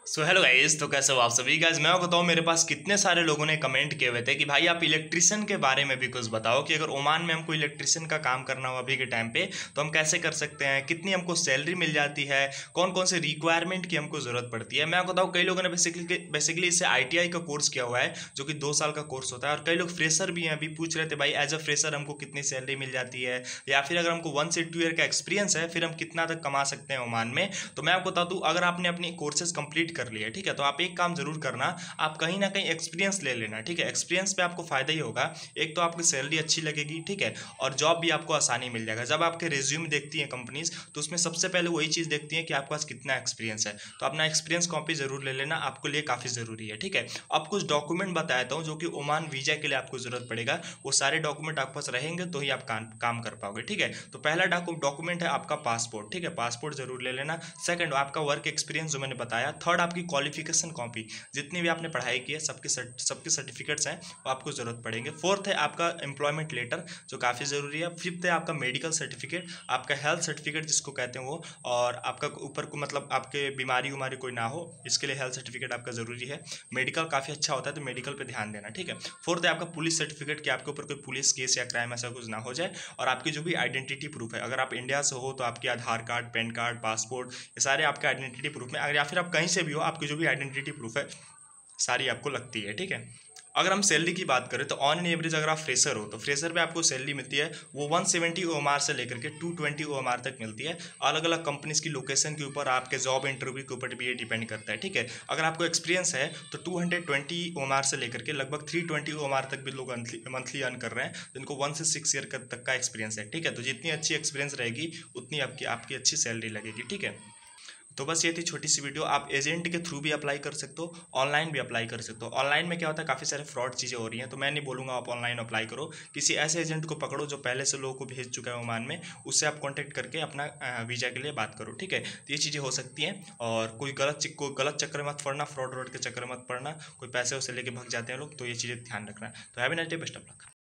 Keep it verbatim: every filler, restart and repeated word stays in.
So hello guys, तो कैसे हो आप सभी गाइस। मैं बताऊं, मेरे पास कितने सारे लोगों ने कमेंट किए हुए थे कि भाई आप इलेक्ट्रिशियन के बारे में भी कुछ बताओ कि अगर ओमान में हमको इलेक्ट्रिशियन का काम करना हो अभी के टाइम पे तो हम कैसे कर सकते हैं, कितनी हमको सैलरी मिल जाती है, कौन कौन से रिक्वायरमेंट की हमको ज़रूरत पड़ती है। मैं बताऊँ, कई लोगों ने बेसिकली बेसिकली इससे आई टी आई का कोर्स किया हुआ है जो कि दो साल का कोर्स होता है, और कई लोग फ्रेशर भी हैं। अभी पूछ रहे थे भाई एज अ फ्रेशर हमको कितनी सैलरी मिल जाती है, या फिर अगर हमको वन से टू ईयर का एक्सपीरियंस है फिर हम कितना तक कमा सकते हैं ओमान में। तो मैं आपको बता दूं, अगर आपने अपनी कोर्सेज कंप्लीट कर लिया है, ठीक है, तो आप एक काम जरूर करना, आप कहीं ना कहीं एक्सपीरियंस ले लेना। ठीक है, एक्सपीरियंस पे आपको फायदा ही होगा। एक तो आपकी सैलरी अच्छी लगेगी, ठीक है, और जॉब भी आपको आसानी मिल जाएगा। जब आपके रिज्यूम देखती है कंपनीज तो उसमें सबसे पहले वही चीज़ देखती है कि आपके पास कितना एक्सपीरियंस है। तो अपना एक्सपीरियंस कॉपी जरूर ले लेना, आपके लिए काफ़ी ज़रूरी है। ठीक है, अब कुछ डॉक्यूमेंट बताता हूँ जो कि ओमान वीजा के लिए आपको जरूरत पड़ेगा। वो सारे डॉक्यूमेंट आपके पास रहेंगे तो ही आप काम काम कर पाओगे। ठीक है, तो पहला डॉक्यूमेंट है आपका पासपोर्ट। ठीक है, पासपोर्ट जरूर ले लेना। सेकंड, आपका वर्क एक्सपीरियंस जो मैंने बताया। थर्ड, आपकी क्वालिफिकेशन कॉपी, जितनी भी आपने पढ़ाई की है सबके सबके सर्टिफिकेट्स हैं वो आपको ज़रूरत पड़ेंगे। फोर्थ है आपका एम्प्लॉयमेंट लेटर जो काफ़ी ज़रूरी है। फिफ्थ है आपका मेडिकल सर्टिफिकेट, आपका हेल्थ सर्टिफिकेट जिसको कहते हैं वो, और आपका ऊपर को मतलब आपके बीमारी उमारी कोई ना हो इसके लिए हेल्थ सर्टिफिकेट आपका ज़रूरी है। मेडिकल काफ़ी अच्छा होता है तो मेडिकल पे ध्यान देना। ठीक है, फोर्थ है आपका पुलिस सर्टिफिकेट कि आपके ऊपर कोई पुलिस केस या क्राइम ऐसा कुछ ना हो जाए। और आपकी जो भी आइडेंटिटी प्रूफ है, अगर आप इंडिया से हो तो आपके Aadhaar card, PAN card, passport, ये सारे आपके आइडेंटिटी प्रूफ में, अगर या फिर आप कहीं से भी हो आपकी जो भी आइडेंटिटी प्रूफ है सारी आपको लगती है। ठीक है, अगर हम सैलरी की बात करें तो ऑन एन एवरेज अगर आप फ्रेशर हो तो फ्रेशर पे आपको सैलरी मिलती है वो one seventy O M R से लेकर के two twenty O M R तक मिलती है। अलग अलग कंपनीज की लोकेशन के ऊपर, आपके जॉब इंटरव्यू के ऊपर भी ये डिपेंड करता है। ठीक है, अगर आपको एक्सपीरियंस है तो two hundred twenty O M R से लेकर के लगभग three twenty O M R तक भी लोग मंथली अर्न कर रहे हैं, जिनको वन से सिक्स ईयर तक का एक्सपीरियंस है। ठीक है, तो जितनी अच्छी एक्सपीरियंस रहेगी उतनी आपकी आपकी अच्छी सैलरी लगेगी। ठीक है, तो बस ये थी छोटी सी वीडियो। आप एजेंट के थ्रू भी अप्लाई कर सकते हो, ऑनलाइन भी अप्लाई कर सकते हो। ऑनलाइन में क्या होता है, काफ़ी सारे फ्रॉड चीज़ें हो रही हैं, तो मैं नहीं बोलूँगा आप ऑनलाइन अप्लाई करो। किसी ऐसे एजेंट को पकड़ो जो पहले से लोगों को भेज चुका है ओमान में, उससे आप कॉन्टैक्ट करके अपना वीज़ा के लिए बात करो। ठीक है, तो ये चीज़ें हो सकती हैं। और कोई गलत कोई गलत चक्कर मत पड़ना, फ्रॉड व्रॉड के चक्कर मत पड़ना, कोई पैसे वैसे लेके भग जाते हैं लोग, तो ये चीज़ें ध्यान रखना। तो have a nice day, best of luck.